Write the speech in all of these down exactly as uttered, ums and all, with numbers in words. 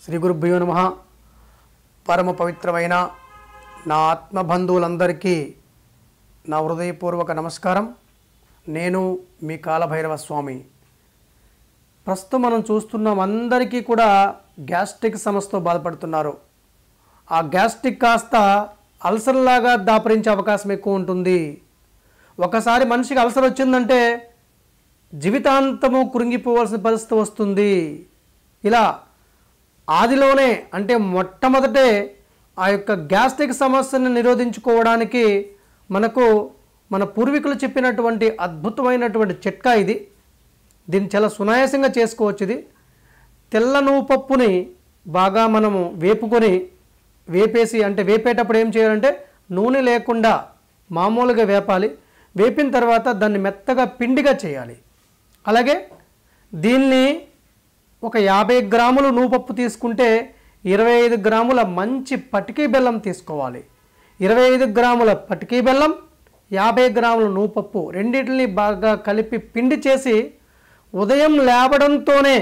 శ్రీ గురుభ్యో నమః. పరమ పవిత్రమైన నా ఆత్మబంధువులందరికీ నా హృదయపూర్వక నమస్కారం. నేను మీ కాలభైరవ స్వామి. ప్రస్తుతం మనం చూస్తున్నాం, అందరికీ కూడా గ్యాస్ట్రిక్ సమస్యతో బాధపడుతున్నారు. ఆ గ్యాస్ట్రిక్ కాస్త అల్సర్ లాగా దాపరించే అవకాశం ఎక్కువ ఉంటుంది. ఒకసారి మనిషికి అల్సర్ వచ్చిందంటే జీవితాంతము కృంగిపోవాల్సిన పరిస్థితి వస్తుంది. ఇలా ఆదిలోనే అంటే మొట్టమొదటే ఆ యొక్క గ్యాస్ట్రిక్ సమస్యను నిరోధించుకోవడానికి మనకు మన పూర్వీకులు చెప్పినటువంటి అద్భుతమైనటువంటి చిట్కా ఇది. దీన్ని చాలా సునాయాసంగా చేసుకోవచ్చు. ఇది తెల్ల నువ్వు పప్పుని బాగా మనము వేపుకొని వేపేసి, అంటే వేపేటప్పుడు ఏం చేయాలంటే నూనె లేకుండా మామూలుగా వేపాలి. వేపిన తర్వాత దాన్ని మెత్తగా పిండిగా చేయాలి. అలాగే దీన్ని ఒక యాభై గ్రాములు నువ్వుపప్పు తీసుకుంటే ఇరవై ఐదు గ్రాముల మంచి పటికీ బెల్లం తీసుకోవాలి. ఇరవై ఐదు గ్రాముల పటికీ బెల్లం, యాభై గ్రాముల నువ్వుపప్పు రెండింటిని బాగా కలిపి పిండి చేసి ఉదయం లేవడంతోనే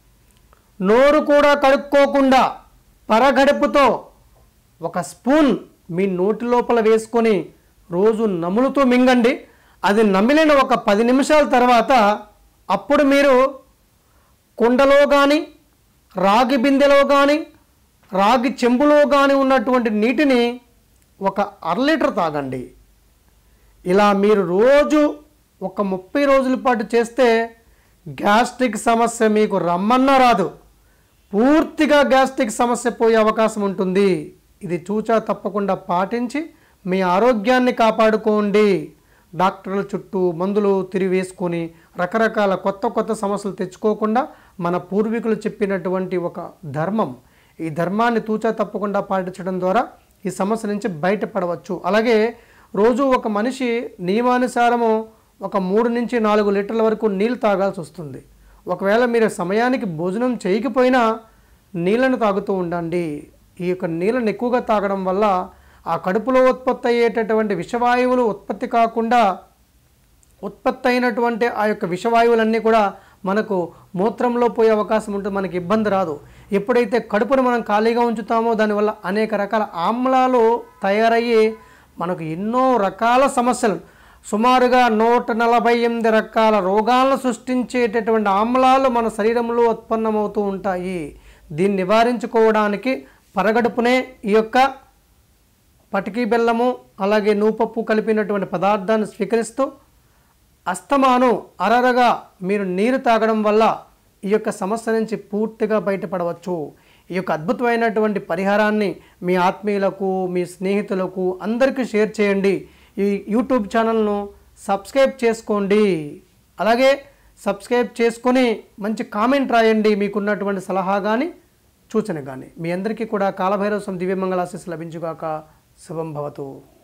నోరు కూడా కడుక్కోకుండా పరగడుపుతో ఒక స్పూన్ మీ నోటి లోపల వేసుకొని రోజు నములుతూ మింగండి. అది నమిలిన ఒక పది నిమిషాల తర్వాత అప్పుడు మీరు కుండలో కానీ రాగి బిందెలో కానీ రాగి చెంబులో కానీ ఉన్నటువంటి నీటిని ఒక అర లీటర్ తాగండి. ఇలా మీరు రోజు ఒక ముప్పై రోజుల పాటు చేస్తే గ్యాస్ట్రిక్ సమస్య మీకు రమ్మన్నా రాదు. పూర్తిగా గ్యాస్ట్రిక్ సమస్య పోయే అవకాశం ఉంటుంది. ఇది చూచా తప్పకుండా పాటించి మీ ఆరోగ్యాన్ని కాపాడుకోండి. డాక్టర్ల చుట్టూ మందులు తిరిగి వేసుకొని రకరకాల కొత్త కొత్త సమస్యలు తెచ్చుకోకుండా మన పూర్వీకులు చెప్పినటువంటి ఒక ధర్మం, ఈ ధర్మాన్ని తూచా తప్పకుండా పాటించడం ద్వారా ఈ సమస్య నుంచి బయటపడవచ్చు. అలాగే రోజు ఒక మనిషి నియమానుసారము ఒక మూడు నుంచి నాలుగు లీటర్ల వరకు నీళ్ళు తాగాల్సి వస్తుంది. ఒకవేళ మీరు సమయానికి భోజనం చేయకపోయినా నీళ్ళను తాగుతూ ఉండండి. ఈ యొక్క నీళ్ళను ఎక్కువగా తాగడం వల్ల ఆ కడుపులో ఉత్పత్తి అయ్యేటటువంటి విషవాయువులు ఉత్పత్తి కాకుండా ఉత్పత్తి అయినటువంటి ఆ యొక్క విషవాయువులన్నీ కూడా మనకు మూత్రంలో పోయే అవకాశం ఉంటుంది. మనకి ఇబ్బంది రాదు. ఎప్పుడైతే కడుపును మనం ఖాళీగా ఉంచుతామో దానివల్ల అనేక రకాల ఆమ్లాలు తయారయ్యి మనకు ఎన్నో రకాల సమస్యలు, సుమారుగా నూట నలభై ఎనిమిది రకాల రోగాలను సృష్టించేటటువంటి ఆమ్లాలు మన శరీరంలో ఉత్పన్నమవుతూ ఉంటాయి. దీన్ని నివారించుకోవడానికి పరగడుపునే ఈ యొక్క పటికీ బెల్లము అలాగే నూపప్పు కలిపినటువంటి పదార్థాన్ని స్వీకరిస్తూ అస్తమాను అరరగా మీరు నీరు తాగడం వల్ల ఈ యొక్క సమస్య నుంచి పూర్తిగా బయటపడవచ్చు. ఈ యొక్క అద్భుతమైనటువంటి పరిహారాన్ని మీ ఆత్మీయులకు, మీ స్నేహితులకు అందరికీ షేర్ చేయండి. ఈ యూట్యూబ్ ఛానల్ను సబ్స్క్రైబ్ చేసుకోండి. అలాగే సబ్స్క్రైబ్ చేసుకొని మంచి కామెంట్ రాయండి, మీకున్నటువంటి సలహా కానీ సూచన కానీ. మీ అందరికీ కూడా కాలభైరవ స్వామి దివ్యమంగళ ఆశీస్సులు లభించుగాక. శుభం భవతు.